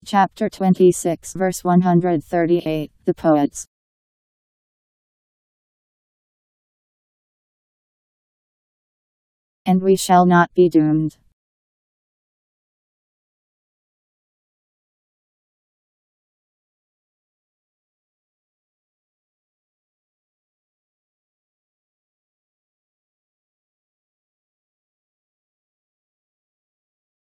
Chapter 26 verse 138, The Poets. And we shall not be doomed.